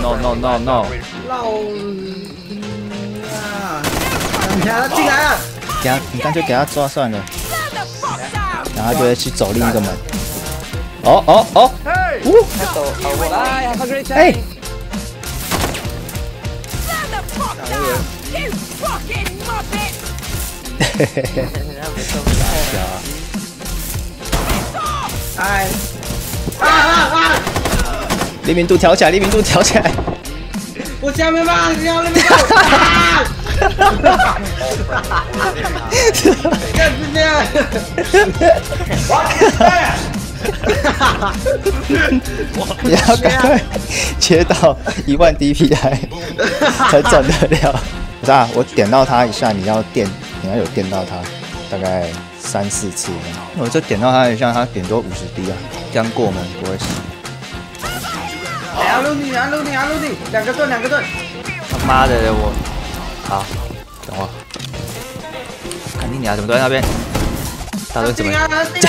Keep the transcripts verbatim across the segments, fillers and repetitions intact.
no no no no！ 老啊！你看他进来了， 给他，你干脆给他抓算了，然后他就会去走另一个门。哦哦哦！呜！哎！嘿嘿嘿！ 哎！啊啊啊！ 灵敏度调起来，灵敏度调起来。 我下面吧，你要那边吧。干是这样。 你要赶快切到一万 D P I 才转得了。不是啊，我点到它一下，你要电，你要有电到它，大概三四次。我就点到它一下，它顶多五十 D 啊，这样过门不会死。 哎，阿鲁尼，阿鲁尼，阿鲁尼，两个盾，两个盾。 他妈的我，好，等我。看你俩怎么都在那边？大队怎么？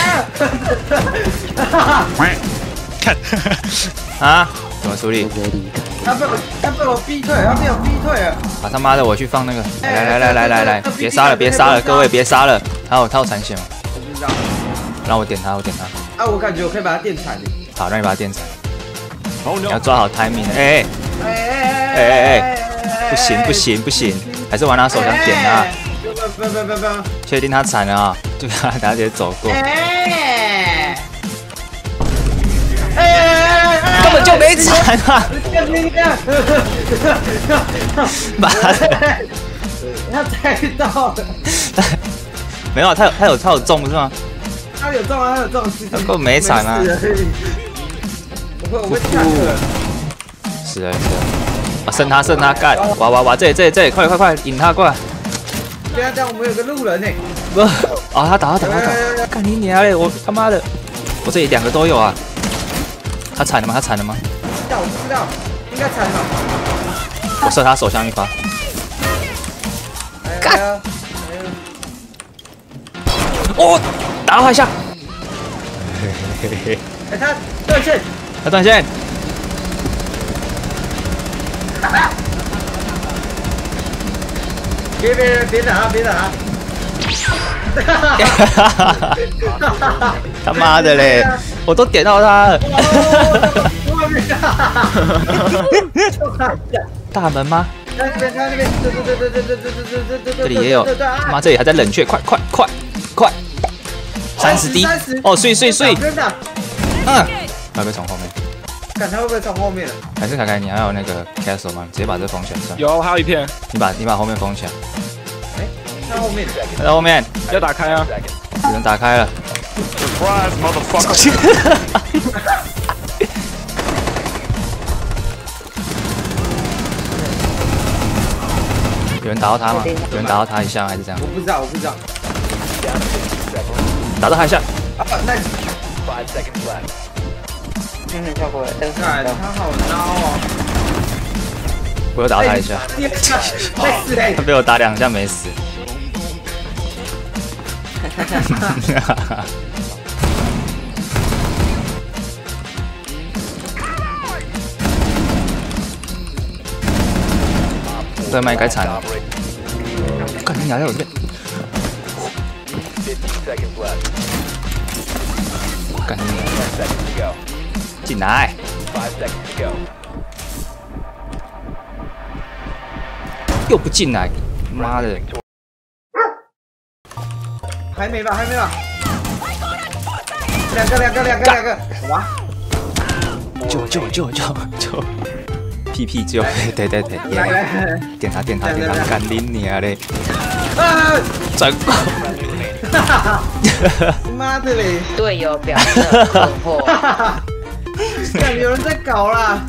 看啊，怎么处理？ 他被我，他被我逼退，他被我逼退了。 啊他妈的，我去放那个！来来来来来来，别杀了，别杀了，各位别杀了。还有他有残血吗？ 我不知道。 让我点他，我点他。 啊，我感觉我可以把他电惨。 好，让你把他电惨。你要抓好 timing。哎哎哎哎哎！不行不行不行，还是玩他手枪点他。 不不不不不！ 确定他惨了啊！就他等下直接走过。 哎哎！ 根本就没惨啊！妈的！ 他猜到了。 没有，他有他有他有中是吗？ 他有中啊，他有中。 他根本没惨啊！ 我会我会下课。 是的是的。啊，剩他剩他干！哇哇哇！这里这里这里，快快快，引他过来！ 对啊，这样我们有个路人呢。 不，啊，他打他打他打！干你娘嘞！我他妈的，我这里两个都有啊！他惨了吗？他惨了吗？ 不知道，我不知道，应该惨了。 我射他手枪一发。干！哦，打到他一下。嘿嘿嘿。 哎，他断线。 他断线。 别别别打他，别打他！ 他妈的嘞！我都点到他了。大门吗？ 在那边，在那边，对对对对对对对对对对。 这里也有。妈，这里还在冷却，快快快快！三十 D。哦，碎碎碎。嗯。他会从后面。 看他会不会从后面？ 还是凯凯，你还有那个 castle 吗？直接把这封起来算。 有，还有一片。 你把你把后面封起来。 哎，在后面。 在后面。 要打开啊！ 只能打开了。有人打到他吗？有人打到他一下还是这样？ 我不知道，我不知道。 打到他一下。 啊，那。 嗯，跳过来。 看他好孬哦。 我又打到他一下。 没死嘞！ 他被我打两下没死。这麦该惨了。看你俩在我这边。干你俩！进来！又不进来，妈的！ 还没吧，还没吧。两个，两个，两个，两个。哇！ 救救救救救！屁屁救！对对对，点他点他点他，干你娘嘞！ 啊！ 转过！ 妈的嘞！ 队友表现困惑。 看有人在搞啦！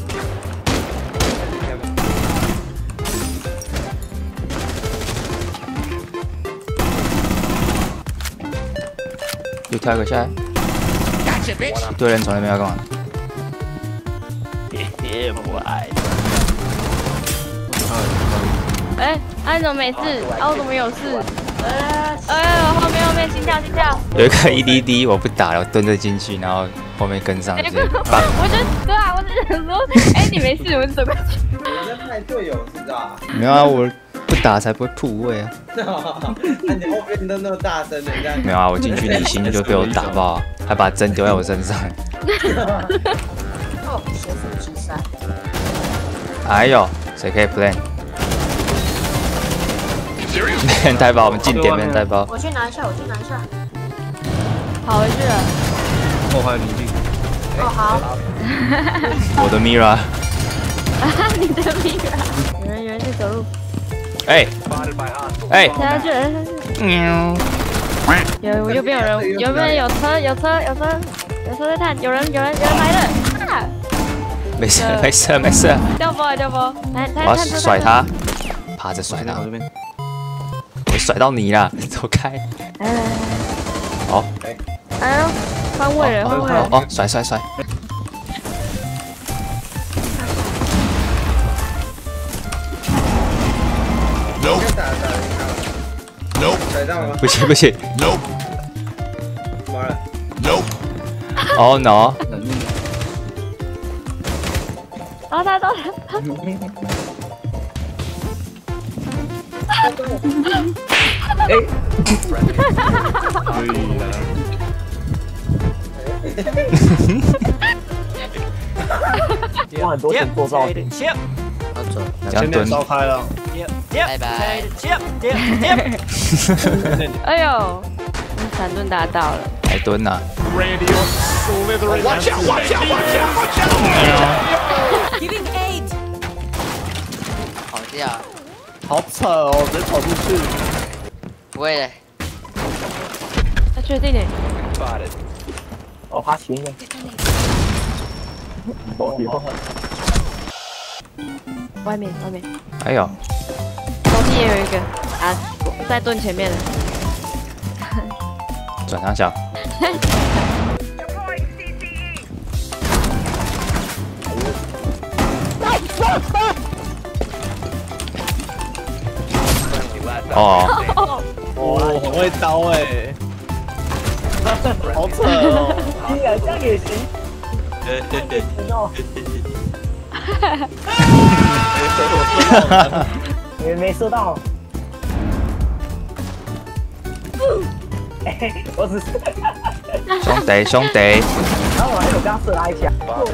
又跳一个下来。一堆人从那边要干嘛？ 哎，安怎么没事？啊，我怎么有事？ 呃，呃，后面后面心跳心跳。 有一个 E D D 我不打了，我蹲着进去，然后后面跟上，直接棒。 我就对啊，我只想说，哎，你没事，我就走过去。 你在派队友是吧？ 没有啊，我不打才不会铺位啊。 那你后面都那么大声的，这样没有啊，我进去李欣就被我打爆，还把针丢在我身上。 哦，学富之山。 哎呦，谁可以 plan？ 面带包，我们进点面带包。 我去拿一下，我去拿一下。跑回去了。 后排离地。 哦，好。 我的 Mira。 你的 Mira。有人有人在走路。 哎。哎。 下去了。嗯。有右边有人，右边有车，有车，有车，有车在探，有人，有人，有人来了。啊！ 没事，没事，没事。 掉包了，掉包。来， 我要甩他，趴着甩他。我甩到你了，走开！ 来来来， 好， 哎呦，换位了，换位了！ 哦，甩甩甩！ 甩到了吗？ 不行不行 ，no， 完了 ，no，Oh no！ 到他到他。 哎，可以了。 花很多钱做造型， 这样蹲。 烧开了。 拜拜。 哎呦，闪盾打到了。 还蹲呐。 Watch out! Watch out! Watch out! Watch out! Giving aid. 跑掉。 好扯哦，直接跑出去。 不会的。 他确定呢？ 哦，他行了。我以后。 外面外面。 哎呦。 楼梯也有一个啊，在盾前面的。 转上小。哦， 哦，很会刀哎， 好扯哦！竟然这样也行？你们没射到。我只是。 兄弟兄弟。 然后我还有刚射他一下。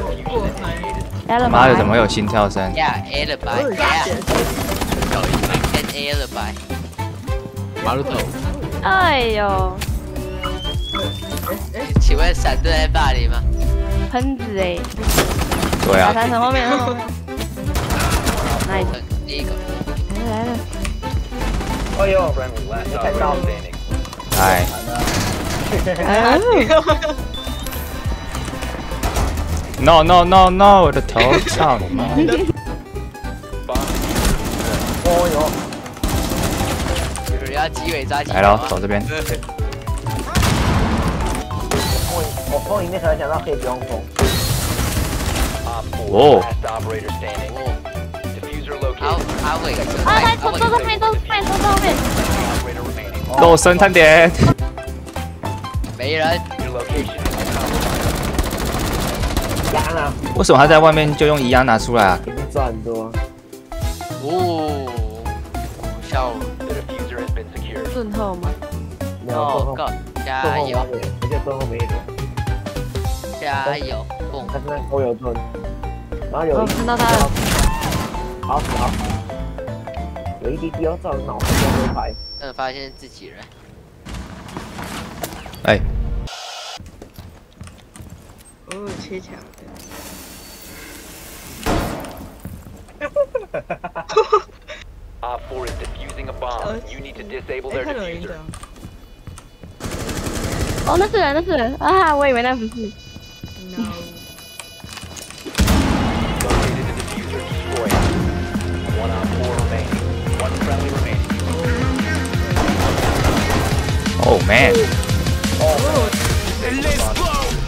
妈的，怎么会有心跳声？ 呀 ，A 了吧？呀，有一个跟 A 了吧？ 马路头。 哎呦， 请问闪盾在那里吗？ 喷子哎。 对啊。 打城后面哦。来， 第一个。 来了来了。 哎呦，没看到。 哎。 哎。 No no no no！ 我的头操你妈！ 哦哟， 有人要机尾抓起来了，走这边。 我风里面才想到可以不用风。 哦。 阿阿伟， 啊，他都都后面，都后面，都后面。 肉身探点。 没人。 为什么他在外面就用一样拿出来啊？ 肯定赚很多。 哦，下午。 盾后吗？ 没有， 够，加油！ 而且盾后没人。 加油！蹦！ 他现在都有盾，然后有。 看到他了。 好死好死！有一滴滴要照脑后面会排。 嗯，发现自己人。 哎。 哦，切墙。 Op four is defusing a bomb. You need to disable their diffuser. 哦，那是人，那是人啊！我以为那不是。 No. Located the diffuser. Destroy it. One op four remaining. One friendly remaining. Oh man. Let's go.